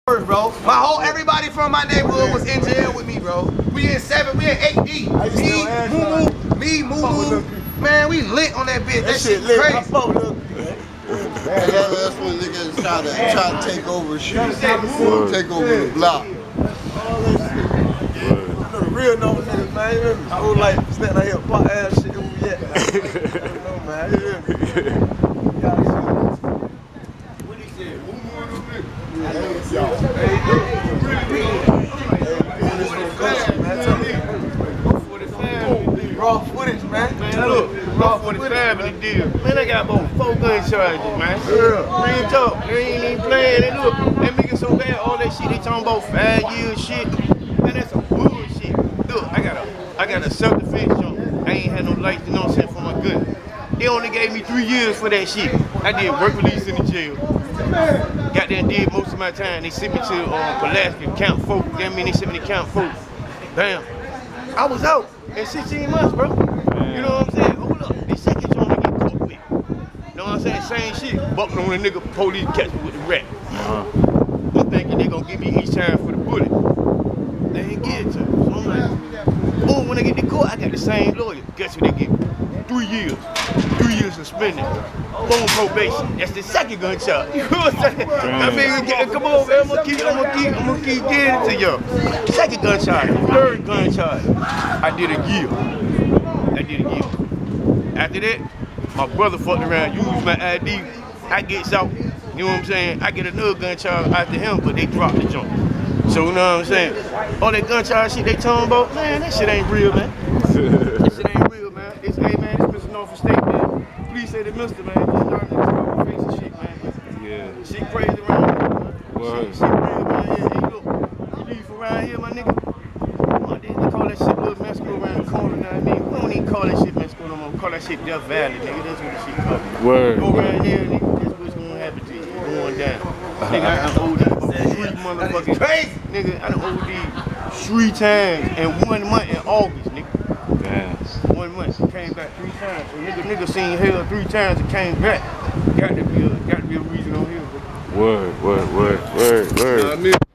bro. Everybody from my neighborhood was in jail with me, bro. We in 8 deep. Me, Moo, man, we lit on that bitch. That shit lit. Crazy. That's when niggas try to take over shit. Take over the block. Real number niggas, man. I was like standing out here, pop ass shit. Where we at? I don't know, man. What he said? Raw footage, man. Look, raw for the family deal. Man, I got about 4 gun charges, man. Real talk. They ain't even playing. And look, they making so bad, all that shit. They talking about 5 years shit. Man, that's some bullshit. Look, I got a self-defense jump. I ain't had no lights, you know what I'm saying, for my gun. They only gave me 3 years for that shit. I did work release in the jail. Got there and did most of my time. They sent me to Alaska, Camp 4. That mean they sent me to Camp 4. Bam. I was out in 16 months, bro. You know what I'm saying? Hold up. The second joint I get caught with. You know what I'm saying? Same shit. Bucking on a nigga, police catch me with the rat. I'm thinking they gonna give me each time for the bullet. They ain't get it to me. So I'm like, boom, when I get to court, I got the same lawyer. Guess what they give me? 3 years. 3 years suspended. Boom, probation. That's the second gun charge. You know what I'm saying? I mean, come on, man. I'm gonna keep getting it to y'all. Second gun charge. Third gun charge. I did a year. After that, my brother fucked around, used my ID. I gets out. You know what I'm saying? I get another gun charge after him, but they dropped the junk. So you know what I'm saying? All that gun charge shit they talking about, man, that shit ain't real, man. That shit ain't real, man. It's, hey, man, it's Mr. Norfolk State, man. Please say the mister, man. Just starting to talk face and shit, man. Yeah. Shit crazy around here, man. Shit real, man. Yeah, hey, look. You leave around here, my nigga. They call that shit little Mexico around the corner, now. I mean, we don't even call that shit Mexico no more. We call that shit Death Valley, nigga. That's what the shit called. Word. Go around here, nigga. That's what's gonna happen to you. Going down. Nigga, I done OD about 3 motherfucking crazy. Nigga, I done OD 3 times in 1 month in August, nigga. Damn. 1 month, came back 3 times. So nigga seen hell 3 times and came back. Got to be a reason on here, bro. Word. You know what I mean?